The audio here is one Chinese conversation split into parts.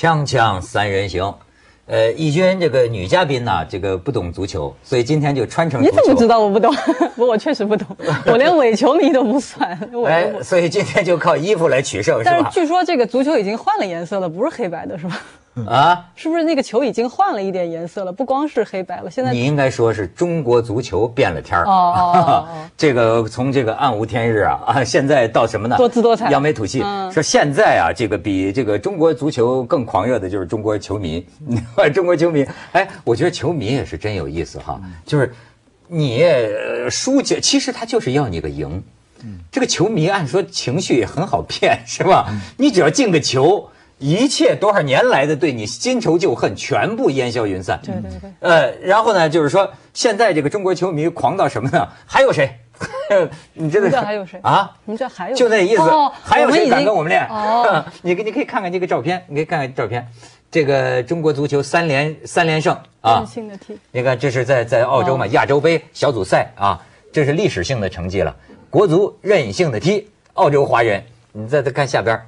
锵锵三人行，义军这个女嘉宾呢，这个不懂足球，所以今天就穿成足球。 你怎么知道我不懂？我确实不懂，我连伪球迷都不算。 所以今天就靠衣服来取胜，是吧？ 但是据说这个足球已经换了颜色了，不是黑白的，是吧？ 啊， 是不是那个球已经换了一点颜色了？不光是黑白了，现在你应该说是中国足球变了天儿。 哦， 这个从这个暗无天日啊，现在到什么呢？ 多姿多彩， 扬眉吐气。说现在啊，这个比这个中国足球更狂热的就是中国球迷。中国球迷，哎，我觉得球迷也是真有意思哈。就是你输球，其实他就是要你个赢。这个球迷按说情绪也很好骗，是吧？你只要进个球。一切多少年来的对你新仇旧恨全部烟消云散。 对对对。 然后呢，就是说现在这个中国球迷狂到什么呢？还有谁？你真的是？还有谁啊？ 你这还有？ 就那意思。 哦、 还有谁敢跟我们练？ 哦， 你可以看看这个照片，你可以看看照片。这个中国足球三连胜啊！ 任性的踢。 你看，这是在澳洲嘛，亚洲杯小组赛啊，这是历史性的成绩了。国足任性的踢，澳洲华人。你再看下边。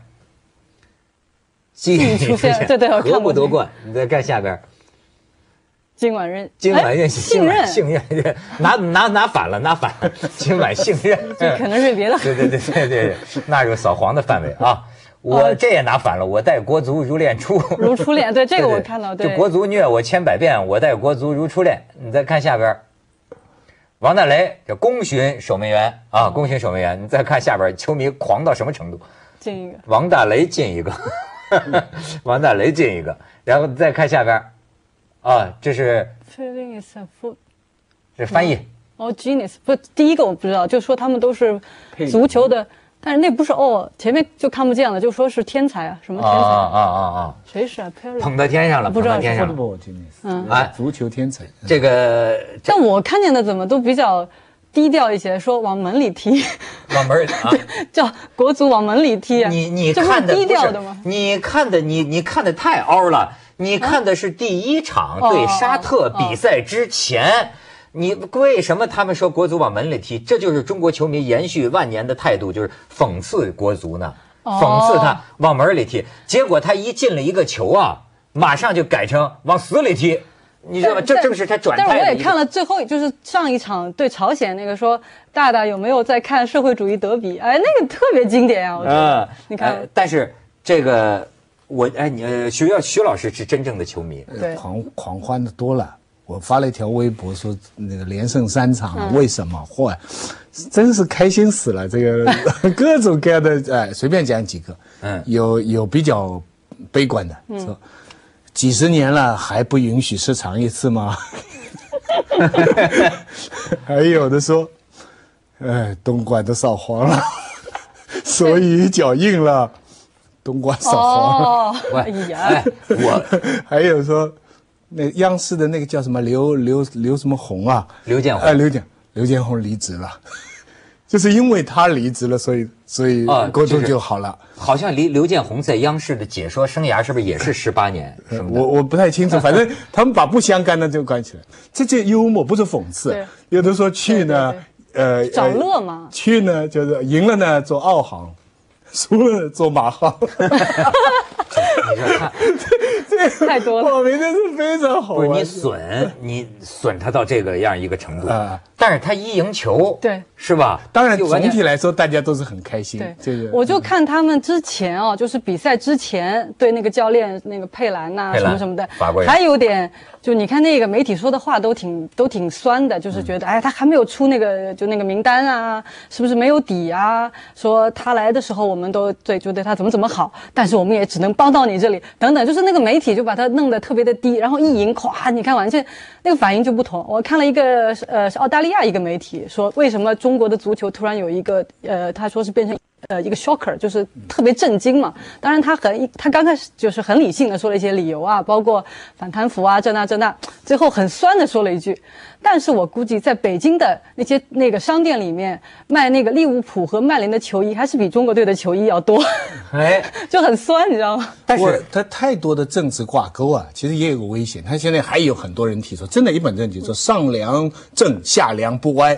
出现，对，我看何不夺冠？你再看下边， 今晚任信任，拿反了，今晚信任， 这可能是别的。 对，纳入扫黄的范围啊！我这也拿反了，我待国足如恋初， 如初恋。对，这个我看到。对， 就国足虐我千百遍，我待国足如初恋。你再看下边，王大雷这功勋守门员啊，功勋守门员。你再看下边，球迷狂到什么程度？ 进一个， 王大雷进一个。王大雷进一个，然后再看下边，啊，这是 Feeling is a foot， 这翻译。 哦 ，Genius 不，第一个我不知道，就说他们都是足球的，但是那不是前面就看不见了，就说是天才啊，什么天才啊， 谁是啊？ 捧到天上了， 不知道天上了。足球天才。 这个， 但我看见的怎么都比较低调一些，说往门里踢， 往门里啊， 叫国足往门里踢啊。 你看的低调的吗？ 你看的太凹了。你看的是第一场对沙特比赛之前，你为什么他们说国足往门里踢？这就是中国球迷延续万年的态度，就是讽刺国足呢，讽刺他往门里踢。结果他一进了一个球啊，马上就改成往死里踢。你知道吗？这正是他转态的。 但是我也看了最后，就是上一场对朝鲜那个说，大大有没有在看社会主义德比？哎，那个特别经典啊！我觉得，你看。 但是这个你徐老师是真正的球迷， 对， 狂欢的多了。我发了一条微博说，那个连胜3场，为什么？嚯，真是开心死了！这个各种各样的，随便讲几个，有比较悲观的，说。几十年了还不允许失常一次吗？还有的说，东莞都扫黄了，所以脚硬了，东莞扫黄了。 哎呀， 我还有说，那央视的那个叫什么刘什么红啊？ 刘建宏。 刘建宏离职了。就是因为他离职了，所以国足就好了。 好像刘建宏在央视的解说生涯是不是也是18年？ 我不太清楚，反正他们把不相干的就关起来。这幽默不是讽刺，有的说去呢， 找乐嘛。 去呢就是赢了呢做澳航，输了做马航。 你说看。 太多了， 我明天是非常好玩。 不是你损他到这个样一个程度但是他一赢球， 对， 是吧？ 当然，总体来说大家都是很开心。 对，我就看他们之前就是比赛之前对那个教练那个佩兰呐什么什么的，还有点就你看那个媒体说的话都挺酸的，就是觉得他还没有出那个名单啊，是不是没有底啊？说他来的时候我们都就对他怎么好，但是我们也只能帮到你这里等等，就是那个媒体就把他弄得特别的低，然后一赢，咵，你看完全那个反应就不同。我看了一个是澳大利亚一个媒体说，为什么中国的足球突然有一个他说是变成一个 shocker， 就是特别震惊嘛。当然他刚开始就是很理性的说了一些理由啊，包括反贪腐啊这那，最后很酸的说了一句。但是我估计在北京的那个商店里面卖那个利物浦和曼联的球衣还是比中国队的球衣要多，就很酸，你知道吗？ 但是他太多的政治挂钩啊，其实也有个危险。他现在还有很多人提出，真的一本正经说上梁正下梁不歪。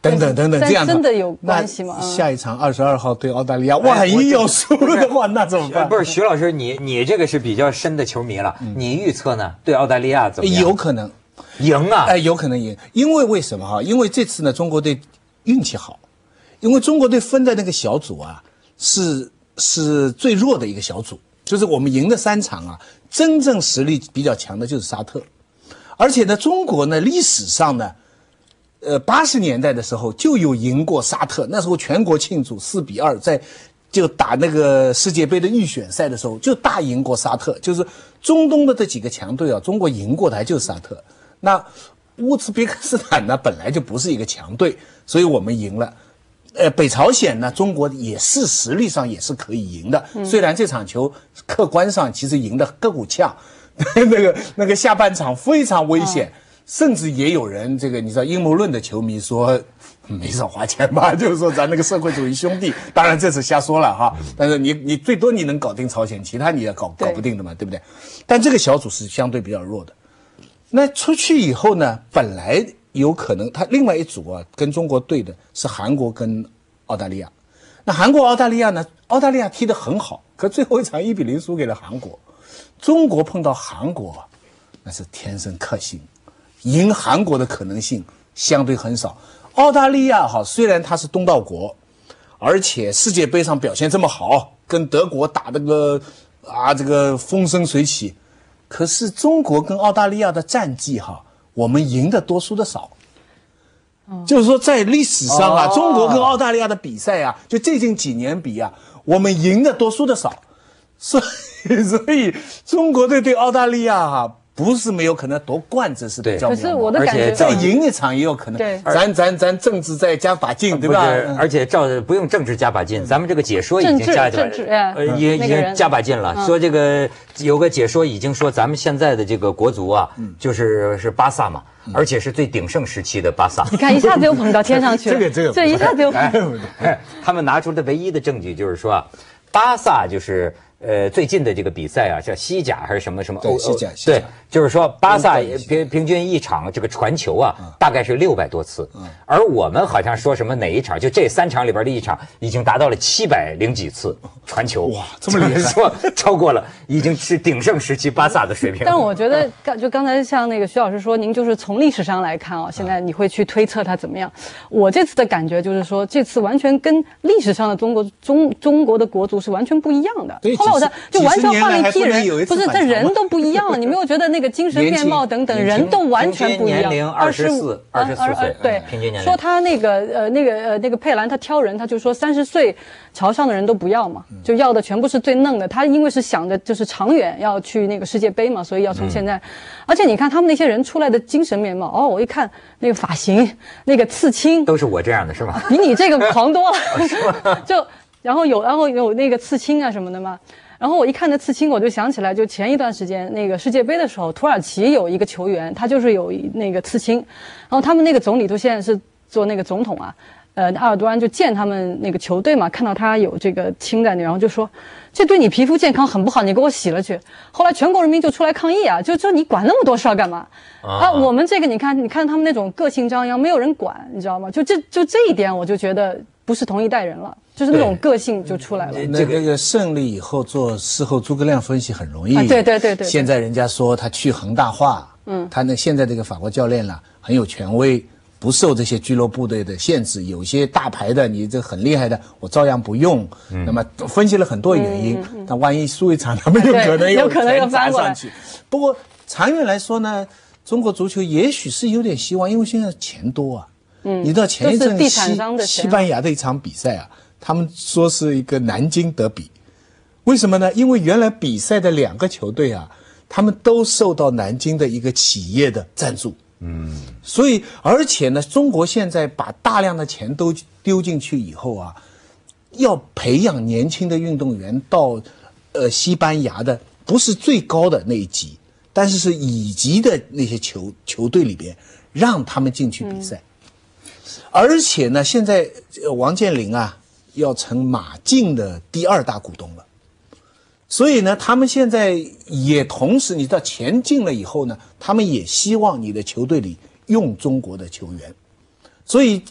等等这样真的有关系吗？ 下一场22号对澳大利亚，万一要输的话，那怎么办？ 不是徐老师，你这个是比较深的球迷了，你预测呢？对澳大利亚怎么样？ 有可能赢啊！ 有可能赢，因为为什么哈？因为这次呢，中国队运气好，因为中国队分的那个小组啊，是最弱的一个小组，就是我们赢的3场啊，真正实力比较强的就是沙特，而且呢，中国呢历史上呢。80年代的时候就有赢过沙特，那时候全国庆祝4-2，就打那个世界杯的预选赛的时候就大赢过沙特，就是中东的这几个强队啊，中国赢过的还就是沙特。那乌兹别克斯坦呢本来就不是一个强队，所以我们赢了。北朝鲜呢，中国也是实力上也是可以赢的，虽然这场球客观上其实赢得够呛，那个下半场非常危险。甚至也有人你知道阴谋论的球迷说没少花钱吧，就是说咱那个社会主义兄弟，当然这是瞎说了哈。但是你最多你能搞定朝鲜，其他你也搞不定的嘛，对不对？但这个小组是相对比较弱的。那出去以后呢，本来有可能他另外一组啊，跟中国对的是韩国跟澳大利亚。那韩国澳大利亚呢，澳大利亚踢得很好，可最后一场1-0输给了韩国。中国碰到韩国那是天生克星。赢韩国的可能性相对很少。澳大利亚虽然它是东道国，而且世界杯上表现这么好，跟德国打这个风生水起，可是中国跟澳大利亚的战绩我们赢的多输的少。就是说在历史上啊，中国跟澳大利亚的比赛啊，就最近几年比啊，我们赢的多输的少，所以中国队对澳大利亚不是没有可能夺冠，这是比较可是我的感觉， 再赢一场也有可能。 对， 咱政治再加把劲，对吧？ 而且不用政治加把劲，咱们这个解说已经加已经加把劲了。说这个有个解说已经说，咱们现在的这个国足啊，是巴萨嘛，而且是最鼎盛时期的巴萨。 你看一下子又捧到天上去了，这一下子又他们拿出的唯一的证据就是说，巴萨就是。最近的这个比赛啊，叫西甲还是什么？ 对，西甲。 对，就是说巴萨平均一场这个传球啊，大概是600多次，而我们好像说什么哪一场，就这3场里边的一场，已经达到了700几次传球。 哇，这么厉害， 说超过了，已经是鼎盛时期巴萨的水平。 但我觉得，就刚才像那个徐老师说，您就是从历史上来看现在你会去推测它怎么样？我这次的感觉就是说，这次完全跟历史上的中国的国足是完全不一样的。 对。 就完全换了一批人，不是，他人都不一样，你没有觉得那个精神面貌等等人都完全不一样？ 年龄24岁， 对， 平均年龄。 说他那个佩兰他挑人，他就说30岁朝上的人都不要嘛，就要的全部是最嫩的。他因为是想着就是长远要去那个世界杯嘛，所以要从现在。而且你看他们那些人出来的精神面貌，我一看那个发型，那个刺青， 都是我这样的是吗？ 比你这个狂多了，就然后有那个刺青啊什么的嘛。然后我一看那刺青，我就想起来，就前一段时间那个世界杯的时候，土耳其有一个球员，他就是有那个刺青，然后他们那个总理都现在是做那个总统啊，阿尔多安就见他们那个球队嘛，看到他有这个青在那，然后就说这对你皮肤健康很不好，你给我洗了去。后来全国人民就出来抗议啊，就你管那么多事儿干嘛？我们这个你看他们那种个性张扬，没有人管，你知道吗？就这一点，我就觉得不是同一代人了。就是那种个性就出来了。 那个胜利以后做事后诸葛亮分析很容易。 对。 现在人家说他去恒大化，他现在这个法国教练很有权威，不受这些俱乐部队的限制。有些大牌的你这很厉害的，我照样不用。那么分析了很多原因，但万一输一场，他们有可能要翻上去。不过长远来说呢，中国足球也许是有点希望，因为现在钱多啊。你知道前一阵西班牙的一场比赛啊。他们说是一个南京德比，为什么呢？因为原来比赛的2个球队啊，他们都受到南京的一个企业的赞助，所以而且呢，中国现在把大量的钱都丢进去以后啊，要培养年轻的运动员到西班牙的不是最高的那一级，但是乙级的那些球队里边，让他们进去比赛，而且呢，现在王健林啊。要成马竞的第2大股东了，所以呢，他们现在也同时，你知道钱进了以后呢，他们也希望你的球队里用中国的球员，所以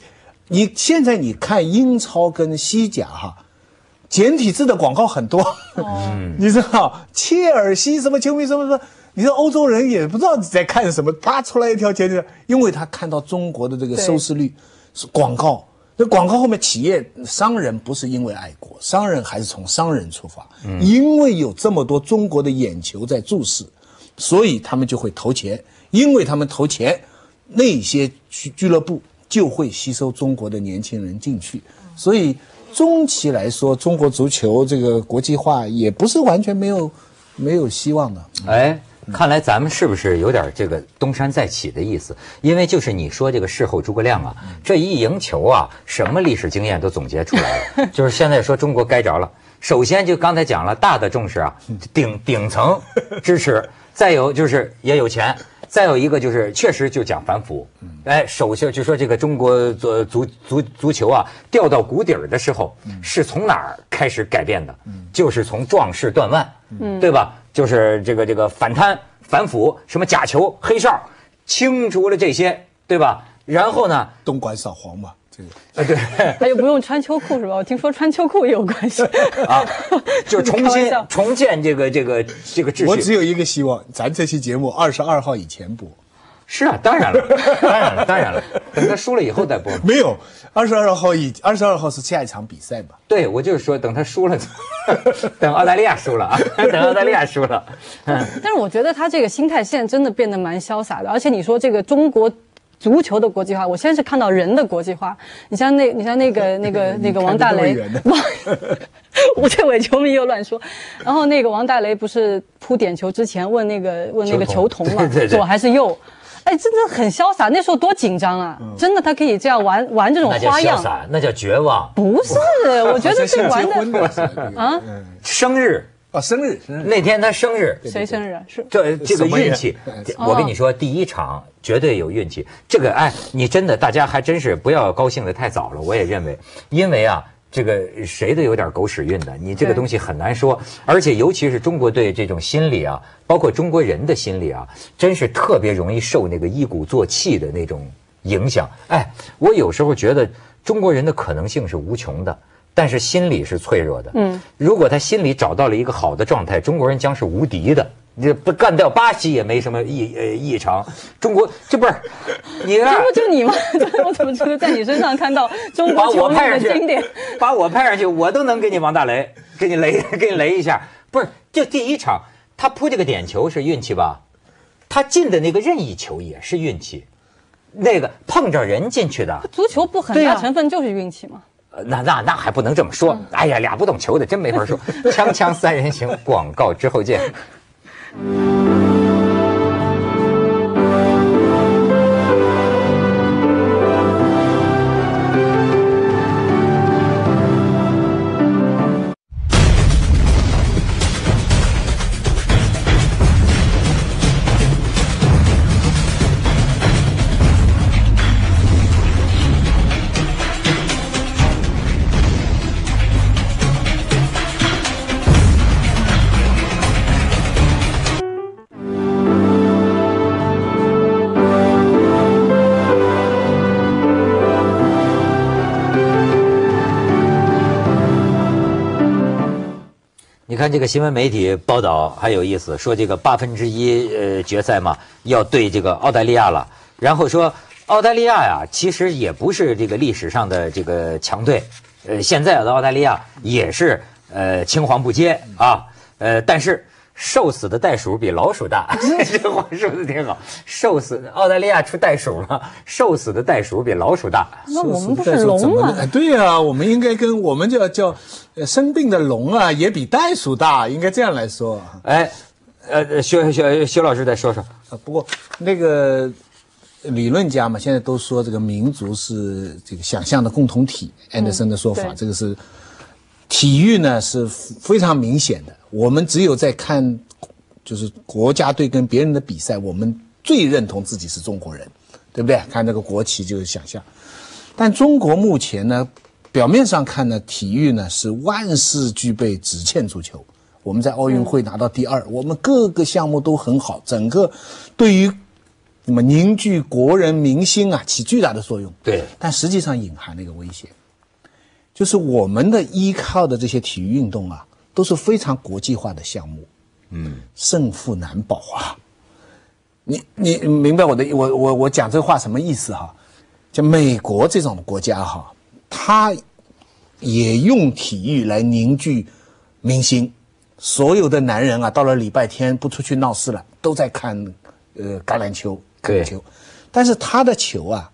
你现在你看英超跟西甲哈，简体字的广告很多，你知道切尔西什么球迷什么什么，你说欧洲人也不知道你在看什么，啪出来一条简体字，因为他看到中国的这个收视率是广告。那广告后面企业商人不是因为爱国，商人还是从商人出发，因为有这么多中国的眼球在注视，所以他们就会投钱，因为他们投钱，那些俱乐部就会吸收中国的年轻人进去，所以中期来说，中国足球这个国际化也不是完全没有希望的。 哎。看来咱们是不是有点这个东山再起的意思？因为就是你说这个事后诸葛亮啊，这一赢球啊，什么历史经验都总结出来了。就是现在说中国该着了，首先就刚才讲了，大的重视啊，顶层支持，再有就是也有钱，再有一个就是确实就讲反腐。哎，首先就说这个中国足球啊掉到谷底儿的时候，是从哪儿开始改变的？就是从壮士断腕，对吧？就是这个反贪反腐，什么假球黑哨，清除了这些，对吧？然后呢， 东莞扫黄嘛，这个对， 还有不用穿秋裤是吧？我听说穿秋裤也有关系啊，就重建这个秩序。 我只有一个希望，咱这期节目22号以前播。 是啊，当然了，等他输了以后再播。 没有，22号是下一场比赛嘛？ 对，我就是说等他输了，等澳大利亚输了啊，等澳大利亚输了。 但是我觉得他这个心态现在真的变得蛮潇洒的，而且你说这个中国足球的国际化，我现在是看到人的国际化。你像那个王大雷，吴建伟球迷又乱说。然后那个王大雷不是扑点球之前问那个球童嘛，左还是右？哎，真的很潇洒，那时候多紧张啊！真的，他可以这样玩这种花样。 那叫潇洒，那叫绝望。 不是，我觉得这玩的啊， 生日啊，生日那天他生日， 谁生日啊？是这个运气。我跟你说，第一场绝对有运气。这个哎，你真的大家还真是不要高兴得太早了。我也认为，因为啊。这个谁都有点狗屎运的，你这个东西很难说，而且尤其是中国队这种心理啊，包括中国人的心理啊，真是特别容易受那个一鼓作气的那种影响。哎，我有时候觉得中国人的可能性是无穷的，但是心理是脆弱的。如果他心里找到了一个好的状态，中国人将是无敌的。你不干掉巴西也没什么异常，中国这不是你这不就你吗？我怎么觉得在你身上看到中国球迷的经典？ 把我派上去，我都能给你王大雷，给你雷一下。不是，就第一场他扑这个点球是运气吧？他进的那个任意球也是运气，那个碰着人进去的。 足球不很大成分就是运气吗？ 那还不能这么说。哎呀，俩不懂球的真没法说。锵三人行，广告之后见。你看这个新闻媒体报道还有意思，说这个1/8决赛嘛，要对这个澳大利亚了。然后说澳大利亚呀，其实也不是这个历史上的这个强队，现在的澳大利亚也是青黄不接啊，但是瘦死的袋鼠比老鼠大，这话说的挺好。瘦死澳大利亚出袋鼠了，瘦死的袋鼠比老鼠大。 那我们不是龙吗？ 对呀，我们应该跟我们叫生病的龙啊，也比袋鼠大，应该这样来说。 哎，薛老师再说说啊。不过那个理论家嘛，现在都说这个民族是这个想象的共同体。安德森的说法，这个是体育呢是非常明显的。我们只有在看就是国家队跟别人的比赛，我们最认同自己是中国人，对不对？看那个国旗就是想象。但中国目前呢，表面上看呢，体育呢是万事俱备，只欠足球。我们在奥运会拿到第2，我们各个项目都很好，整个对于那么凝聚国人民心啊，起巨大的作用。 对， 但实际上隐含了一个危险，就是我们的依靠的这些体育运动啊，都是非常国际化的项目，胜负难保啊。你明白我讲这话什么意思哈？就美国这种国家哈，它也用体育来凝聚民心。所有的男人啊，到了礼拜天不出去闹事了，都在看橄榄球、橄榄球。但是他的球啊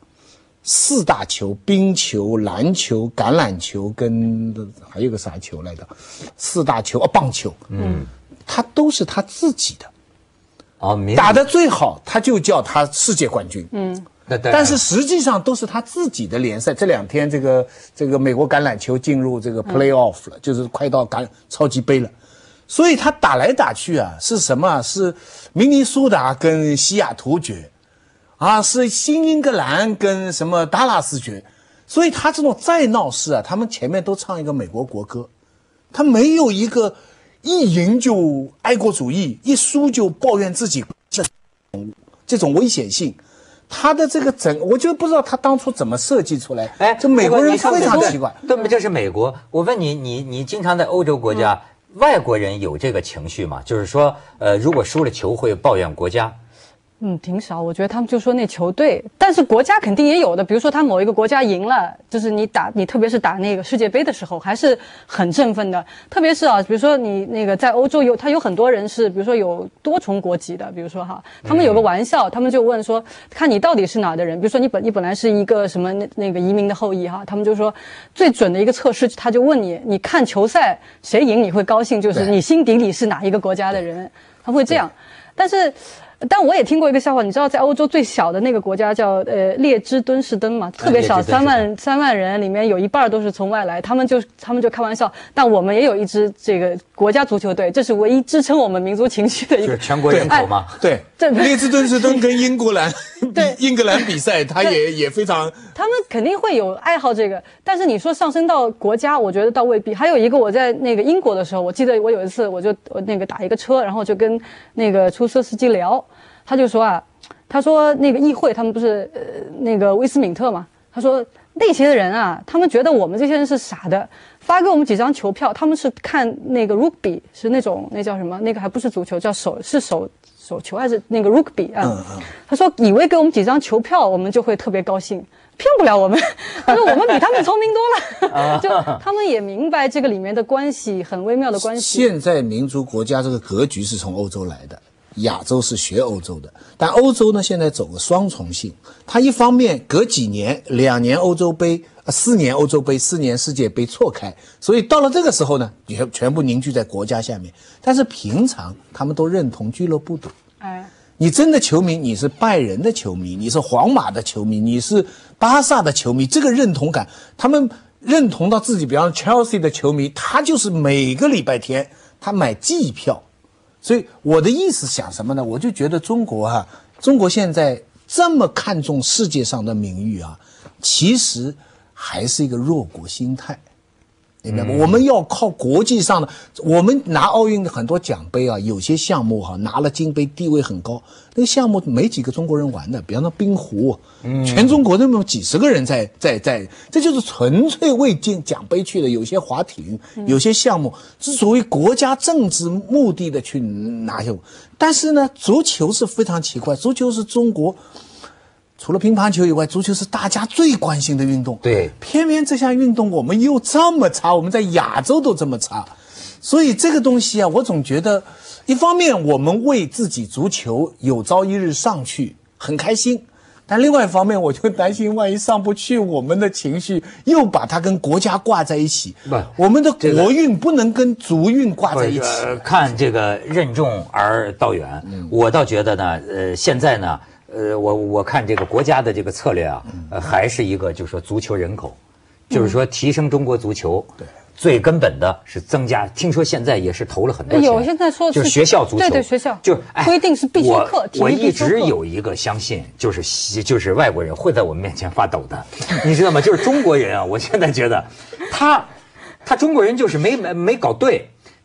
，4大球：冰球、篮球、橄榄球跟还有个啥球来着？4大球棒球。他都是他自己的。打得最好，他就叫他世界冠军。但是实际上都是他自己的联赛。这2天这个美国橄榄球进入这个 playoff 了，就是快到超级杯了。所以他打来打去啊，是什么？是明尼苏达跟西雅图决，是新英格兰跟什么达拉斯决。所以他这种再闹事啊，他们前面都唱一个美国国歌，他没有一个一赢就爱国主义，一输就抱怨自己这种危险性。他的这个我就不知道他当初怎么设计出来。这美国人非常奇怪。 对，这是美国。我问你，你经常在欧洲国家。外国人有这个情绪吗？就是说，如果输了球会抱怨国家。 挺少。我觉得他们就说那球队，但是国家肯定也有的。比如说他某一个国家赢了，就是你特别是打那个世界杯的时候，还是很振奋的。特别是比如说你那个在欧洲他有很多人是，比如说有多重国籍的，比如说他们有个玩笑，他们就问说，看你到底是哪的人。比如说你本来是一个什么那个移民的后裔他们就说最准的一个测试，他就问你看球赛谁赢你会高兴，就是你心底里是哪一个国家的人，他会这样。但我也听过一个笑话，你知道在欧洲最小的那个国家叫列支敦士登嘛，特别小，3万人，里面有1半都是从外来，他们就开玩笑，但我们也有一支这个国家足球队，这是唯一支撑我们民族情绪的一个。 就是全国人口吗？ 对，列支敦士登跟英格兰比赛，他也非常。 他们肯定会有爱好这个，但是你说上升到国家，我觉得倒未必。还有一个，我在那个英国的时候，我记得我有一次我那个打一个车，然后就跟那个出租车司机聊。他就说他说那个议会他们不是那个威斯敏特嘛，他说那些人他们觉得我们这些人是傻的，发给我们几张球票，他们是看那个 rugby， 是那叫什么，那个还不是足球，叫手球还是那个 rugby 他说以为给我们几张球票我们就会特别高兴，骗不了我们。他说我们比他们聪明多了。就他们也明白这个里面的关系，很微妙的关系。 现在民族国家这个格局是从欧洲来的，亚洲是学欧洲的，但欧洲呢现在走个双重性，它一方面隔几年2年欧洲杯，4年欧洲杯，4年世界杯错开，所以到了这个时候呢，全部凝聚在国家下面。但是平常他们都认同俱乐部的。你真的球迷，你是拜仁的球迷，你是皇马的球迷，你是巴萨的球迷，这个认同感，他们认同到自己，比方 Chelsea 的球迷，他就是每个礼拜天他买季票。所以我的意思想什么呢？我就觉得中国现在这么看重世界上的名誉其实还是一个弱国心态，明白吗？我们要靠国际上的，我们拿奥运的很多奖杯有些项目拿了金杯，地位很高，那个项目没几个中国人玩的，比方说冰壶，全中国那么几十个人在，这就是纯粹为奖杯去的。有些划艇，有些项目是属于国家政治目的的去拿下。但是呢，足球是非常奇怪，足球是中国除了乒乓球以外，足球是大家最关心的运动。 对， 偏偏这项运动我们又这么差，我们在亚洲都这么差，所以这个东西我总觉得，一方面我们为自己足球有朝一日上去很开心，但另外一方面我就担心，万一上不去，我们的情绪又把它跟国家挂在一起。我们的国运不能跟足运挂在一起。 看这个任重而道远，我倒觉得呢，现在呢。我看这个国家的这个策略还是一个，就是说足球人口，就是说提升中国足球，最根本的是增加。听说现在也是投了很多钱， 有现在说就是学校足球， 对学校规定是必修课。 我一直有一个相信，就是外国人会在我们面前发抖的，你知道吗？就是中国人我现在觉得他中国人就是没搞对。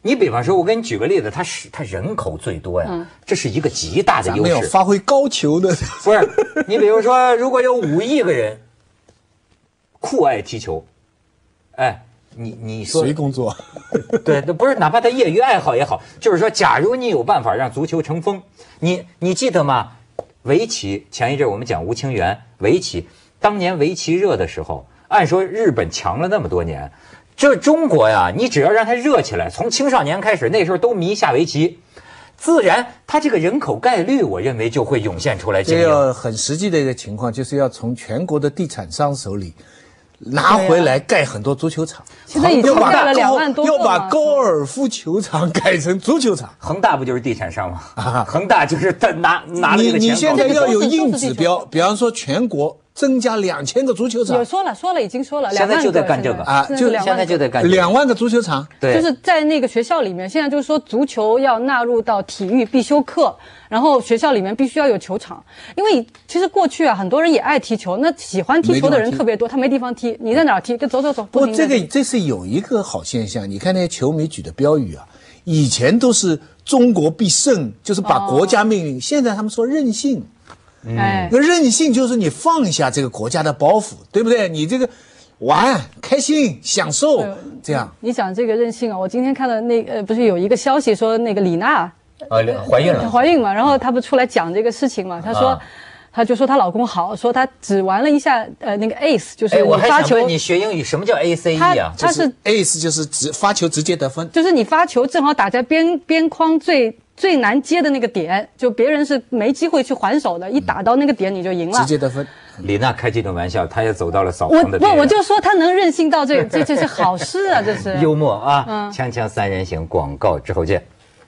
你比方说，我给你举个例子，它人口最多呀，这是一个极大的优势。 没有发挥高球的， 不是？你比如说，如果有5亿个人酷爱踢球，哎，你说谁工作？ 对，不是，哪怕他业余爱好也好，就是说，假如你有办法让足球成风，你记得吗？围棋前一阵我们讲吴清源，围棋当年围棋热的时候，按说日本强了那么多年，这中国呀，你只要让它热起来，从青少年开始，那时候都迷下围棋，自然它这个人口概率，我认为就会涌现出来。 这要很实际的一个情况，就是要从全国的地产商手里拿回来盖很多足球场。 现在已经盖了2万多个， 要把高尔夫球场改成足球场。 恒大不就是地产商吗？恒大就是他拿了这个钱。 你现在要有硬指标，比方说全国增加2000个足球场。 有说了，已经说了， 现在就在干这个啊， 就现在就在干 2万个足球场。 对， 就是在那个学校里面，现在就是说足球要纳入到体育必修课，然后学校里面必须要有球场，因为其实过去啊，很多人也爱踢球，那喜欢踢球的人特别多，他没地方踢，你在哪儿踢？走。 不过这是有一个好现象，你看那些球迷举的标语啊，以前都是中国必胜，就是把国家命令，现在他们说任性。任性就是你放下这个国家的包袱，对不对？你这个玩开心享受这样。 你讲这个任性啊，我今天看到不是有一个消息说那个李娜怀孕嘛，然后她不出来讲这个事情嘛，她说。她就说她老公好，说她只玩了一下那个 ace， 就是我还想问你学英语什么叫 ACE 啊？ 她是 ace 就是发球直接得分， 就是你发球正好打在边框最难接的那个点，就别人是没机会去还手的，一打到那个点你就赢了， 直接得分。 李娜开这种玩笑，她也走到了扫黄的边缘。 我就说她能任性到这是好事啊，这是幽默啊！锵锵三人行，广告之后见。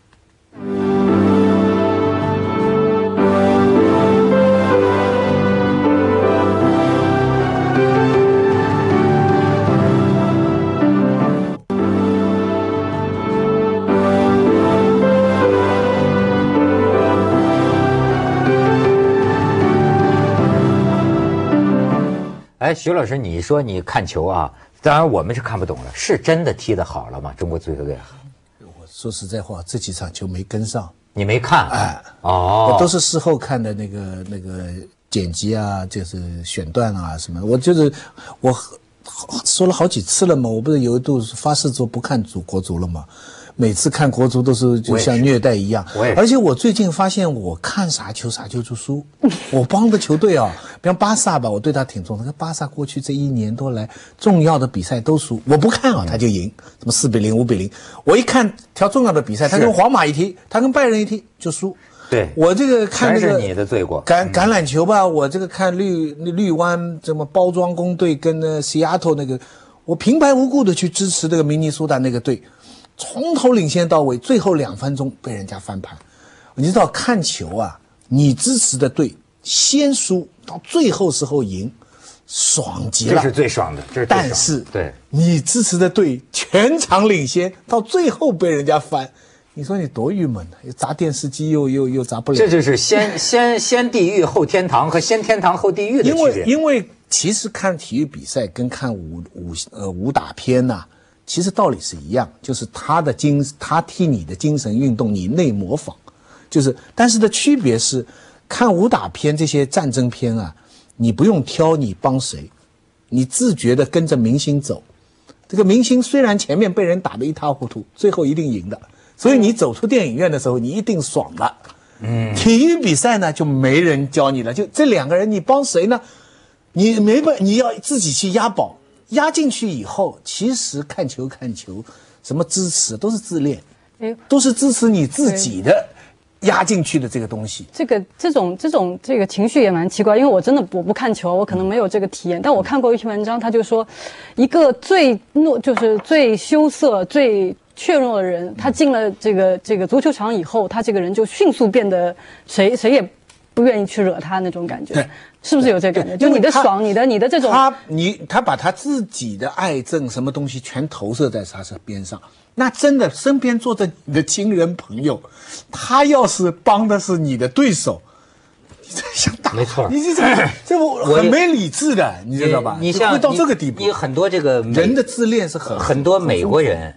哎，徐老师，你说你看球啊？当然我们是看不懂了，是真的踢得好了吗？中国足球队？ 我说实在话，这几场球没跟上。 你没看？ 哎，我都是事后看的那个剪辑啊，就是选段啊什么。我说了好几次了嘛，我不是有一度发誓说不看国足了吗？每次看国足都是就像虐待一样，而且我最近发现我看啥球就输。我帮的球队啊，比方巴萨吧，我对他挺重视。那巴萨过去这1年多来重要的比赛都输，我不看啊他就赢，什么4-0、5-0。我一看挑重要的比赛，他跟皇马一踢，他跟拜仁一踢就输。 对， 我这个看那个全是你的罪过。 橄榄球吧，我这个看绿湾什么包装工队跟西雅图那个，我平白无故的去支持这个明尼苏达那个队。从头领先到尾，最后2分钟被人家翻盘。你知道看球啊，你支持的队先输到最后时候赢，爽极了， 这是最爽的。这是最爽的。 但是对你支持的队全场领先到最后被人家翻，你说你多郁闷呢？又砸电视机又砸不了。 这就是先地狱后天堂和先天堂后地狱的区别。 因为其实看体育比赛跟看武打片呐。其实道理是一样，就是他替你的精神运动，你内模仿，但是的区别是，看武打片这些战争片啊，你不用挑你帮谁，你自觉的跟着明星走，这个明星虽然前面被人打得一塌糊涂，最后一定赢的，所以你走出电影院的时候，你一定爽了。体育比赛呢就没人教你了，就这2个人你帮谁呢？你要自己去押宝。压进去以后，其实看球，什么支持都是自恋，都是支持你自己的压进去的这个东西。 这种情绪也蛮奇怪，因为我真的我不看球，我可能没有这个体验。但我看过一篇文章，他就说，一个就是最羞涩、最怯懦的人，他进了这个足球场以后，他这个人就迅速变得谁也不愿意去惹他那种感觉。是不是有这个感觉？就你的爽，你的这种， 他把他自己的爱憎什么东西全投射在他边上，那真的身边坐着你的亲人朋友，他要是帮的是你的对手，你这想打， 没错， 你这我很没理智的，你知道吧？ 你像会到这个地步， 你很多这个人的自恋是很多美国人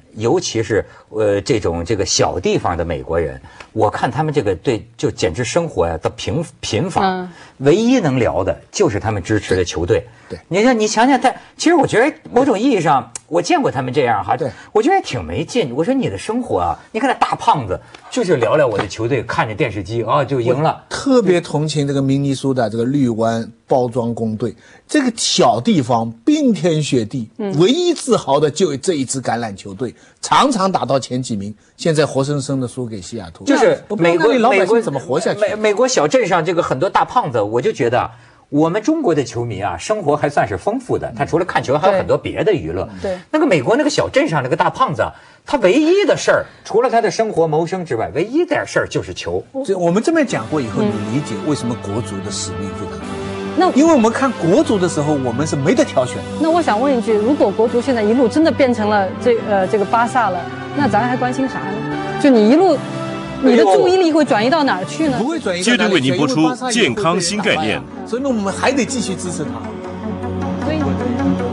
尤其是这个小地方的美国人，我看他们这个就简直生活呀的贫乏，唯一能聊的就是他们支持的球队。 对， 你想想他，其实我觉得某种意义上，我见过他们这样哈， 对， 我觉得挺没劲。我说你的生活啊，你看那大胖子就是聊聊我的球队，看着电视机啊就赢了。 特别同情这个明尼苏达这个绿湾包装工队，这个小地方冰天雪地，唯一自豪的就这一支橄榄球队，常常打到前几名，现在活生生的输给西雅图。 就是美国老百姓怎么活下去？ 美国小镇上这个很多大胖子，我就觉得。我们中国的球迷啊，生活还算是丰富的。他除了看球，还有很多别的娱乐。 对， 那个美国那个小镇上那个大胖子，他唯一的事儿，除了他的生活谋生之外，唯一点事儿就是球。 我们这边讲过以后，你理解为什么国足的使命非常重要？因为我们看国足的时候，我们是没得挑选。 那我想问一句，如果国足现在一路真的变成了这个巴萨了，那咱还关心啥呢？就你一路。你的注意力会转移到哪儿去呢？ 不会转移到哪儿去。 接着为您播出健康新概念， 所以呢，我们还得继续支持他。 所以。